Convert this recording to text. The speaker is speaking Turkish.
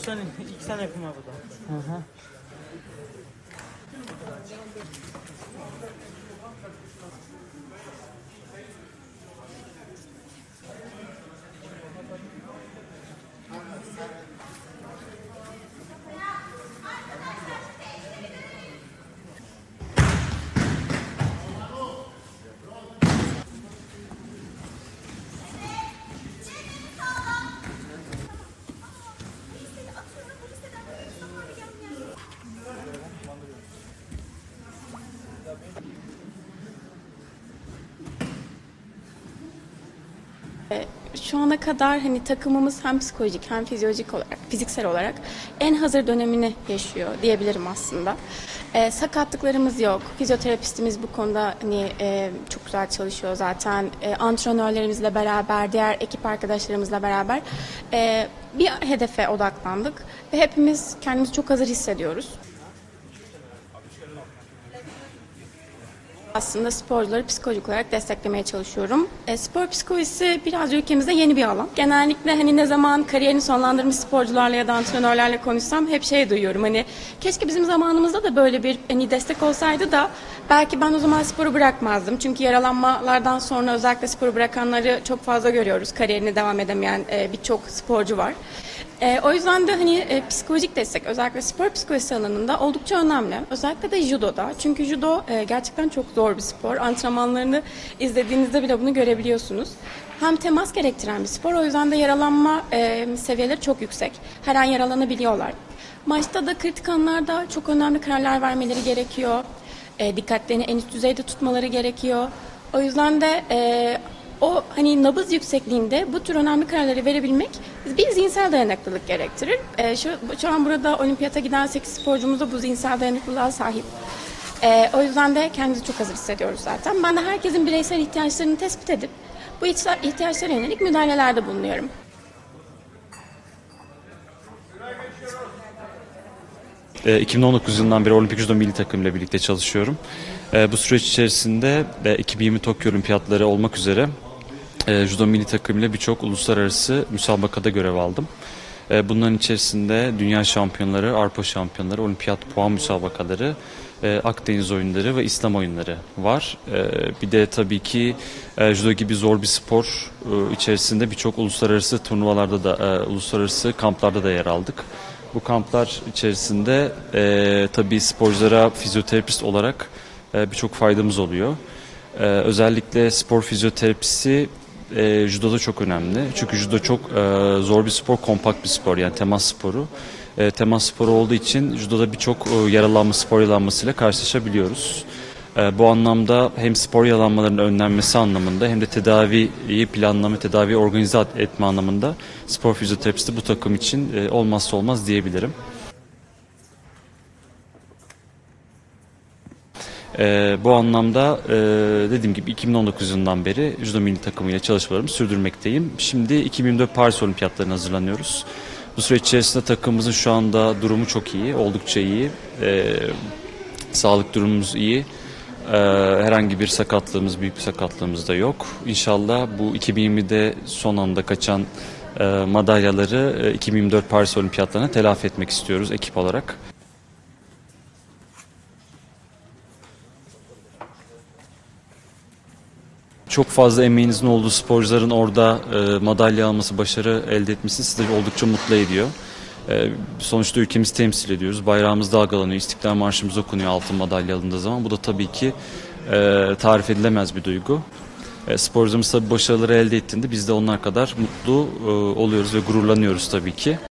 sene, 2 sene yapayım abi daha. Hı hı. Şu ana kadar hani takımımız hem psikolojik hem fizyolojik olarak, fiziksel olarak en hazır dönemini yaşıyor diyebilirim aslında. Sakatlıklarımız yok. Fizyoterapistimiz bu konuda hani çok güzel çalışıyor zaten. Antrenörlerimizle beraber, diğer ekip arkadaşlarımızla beraber bir hedefe odaklandık ve hepimiz kendimizi çok hazır hissediyoruz. Aslında sporcuları psikolojik olarak desteklemeye çalışıyorum. Spor psikolojisi biraz ülkemizde yeni bir alan. Genellikle hani ne zaman kariyerini sonlandırmış sporcularla ya da antrenörlerle konuşsam hep şey duyuyorum. Hani keşke bizim zamanımızda da böyle bir hani destek olsaydı da belki ben o zaman sporu bırakmazdım. Çünkü yaralanmalardan sonra özellikle sporu bırakanları çok fazla görüyoruz. Kariyerini devam edemeyen birçok sporcu var. O yüzden de hani psikolojik destek özellikle spor psikolojisi alanında oldukça önemli. Özellikle de judoda. Çünkü judo gerçekten çok zor bir spor. Antrenmanlarını izlediğinizde bile bunu görebiliyorsunuz. Hem temas gerektiren bir spor. O yüzden de yaralanma seviyeleri çok yüksek. Her an yaralanabiliyorlar. Maçta da kritik anlarda çok önemli kararlar vermeleri gerekiyor. Dikkatlerini en üst düzeyde tutmaları gerekiyor. O yüzden de o hani nabız yüksekliğinde bu tür önemli kararları verebilmek bir zihinsel dayanıklılık gerektirir. Şu an burada olimpiyata giden 8 sporcumuz da bu zihinsel dayanıklılığa sahip. O yüzden de kendimizi çok hazır hissediyoruz zaten. Ben de herkesin bireysel ihtiyaçlarını tespit edip bu ihtiyaçlara yönelik müdahalelerde bulunuyorum. E, 2019 yılından beri Olimpik Judo Milli Takım ile birlikte çalışıyorum. Bu süreç içerisinde 2020 Tokyo Olimpiyatları olmak üzere Judo Milli Takım ile birçok uluslararası müsabakada görev aldım. Bunların içerisinde dünya şampiyonları, Avrupa şampiyonları, olimpiyat puan müsabakaları, Akdeniz oyunları ve İslam oyunları var. Bir de tabii ki judo gibi zor bir spor içerisinde birçok uluslararası turnuvalarda da, uluslararası kamplarda da yer aldık. Bu kamplar içerisinde tabii sporculara fizyoterapist olarak birçok faydamız oluyor. Özellikle spor fizyoterapisi judoda çok önemli. Çünkü judo çok zor bir spor, kompakt bir spor, yani temas sporu. Temas sporu olduğu için judoda birçok yaralanma, spor yaralanmasıyla karşılaşabiliyoruz. Bu anlamda hem spor yaralanmalarının önlenmesi anlamında hem de tedaviyi planlama, tedaviyi organize etme anlamında spor fizyoterapisti bu takım için olmazsa olmaz diyebilirim. Bu anlamda dediğim gibi 2019 yılından beri judo milli takımıyla çalışmalarımı sürdürmekteyim. Şimdi 2024 Paris Olimpiyatlarına hazırlanıyoruz. Bu süreç içerisinde takımımızın şu anda durumu çok iyi, oldukça iyi. Sağlık durumumuz iyi. Herhangi bir sakatlığımız, büyük bir sakatlığımız da yok. İnşallah bu 2020'de son anda kaçan madalyaları 2024 Paris Olimpiyatlarına telafi etmek istiyoruz ekip olarak. Çok fazla emeğinizin olduğu sporcuların orada madalya alması, başarı elde etmesi sizi oldukça mutlu ediyor. Sonuçta ülkemizi temsil ediyoruz. Bayrağımız dalgalanıyor, İstiklal Marşımız okunuyor altın madalya alındığı zaman. Bu da tabii ki tarif edilemez bir duygu. Sporcularımız tabii başarıları elde ettiğinde biz de onlar kadar mutlu oluyoruz ve gururlanıyoruz tabii ki.